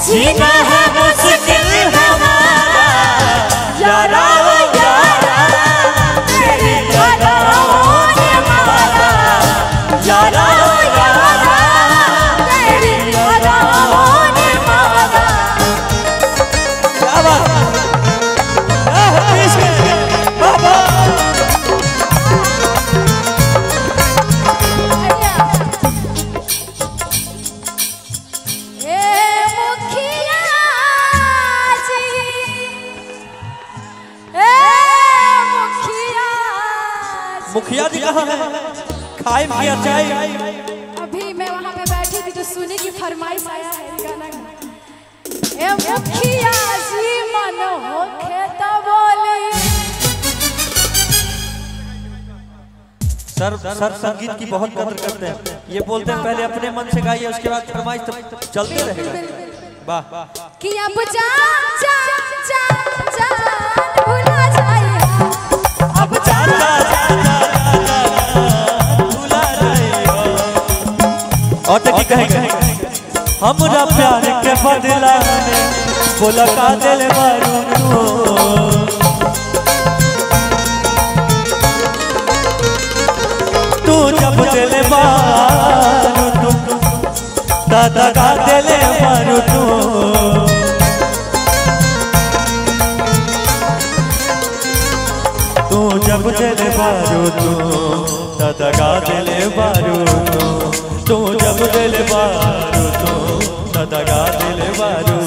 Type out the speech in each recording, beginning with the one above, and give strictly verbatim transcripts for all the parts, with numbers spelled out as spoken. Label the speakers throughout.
Speaker 1: जीना है मुश्किल हमारा यारा यारा तेरी यादाओं ने मारा यारा यारा तेरी यादाओं ने मारा। क्या बात बाबा मुखिया जी कहाँ है? खाए पिया चाय।
Speaker 2: अभी मैं वहाँ पे बैठी थी तो सुनी की फरमाइश आया है गाना। ए मुखिया जी मन हो खेता बोली।
Speaker 1: सर सर संगीत की बहुत कदर करते हैं। ये बोलते हैं पहले अपने मन से गाइए उसके बाद फरमाइश तो चलते रहेगा। वाह
Speaker 2: कि अब जान जान जान जान भुला जाए
Speaker 1: अब जान और तो की कहेंगे हमरा प्यार के बदला ने बोला का दिल मारू तू जब दिल मारू तू दादा का दिल मारू तू तू जब दिल मारू तू दादा का दिल मारू तू तू जब दिल मारू तू दादा दिल मारू।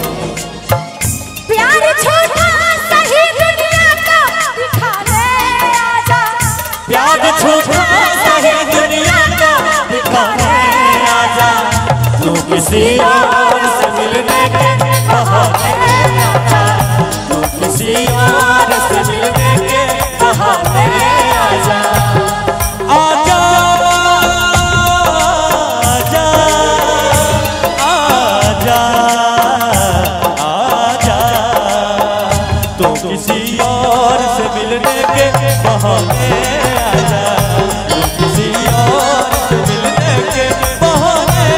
Speaker 2: प्यार छोटा सही दुनिया को दिखा ले आजा
Speaker 1: प्यार छोटा सही दुनिया को दिखा ले आजा तू किसी और से मिलने के बहाने आजा तू किसी और से मिलने के बहाने आजा आजा किसी और से मिलने के बहाने आजा तू किसी और से मिलने के बहाने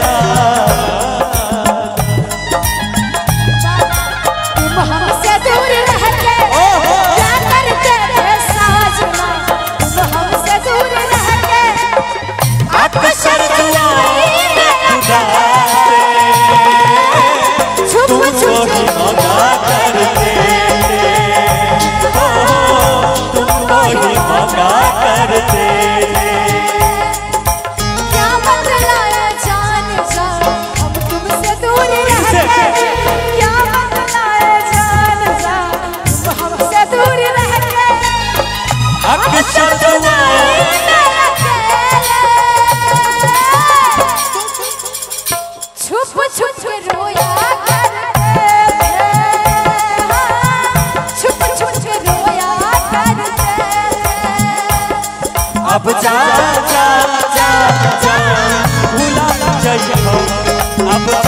Speaker 2: तुम हमसे दूर रह के क्या करते थे साजना तुम हमसे दूर रह के
Speaker 1: अक्सर दुआएं
Speaker 2: छुप छुप
Speaker 1: ही मौका करते करते
Speaker 2: क्या बदलाया जान जा हम तुमसे दूर रह के क्या बदलाया जान जा हम हमसे दूर रह के
Speaker 1: अक्सर
Speaker 2: छुप छुप के रोया करते छुप छुप के रोया करते
Speaker 1: अब जा जा जा जा भुला जाइए अब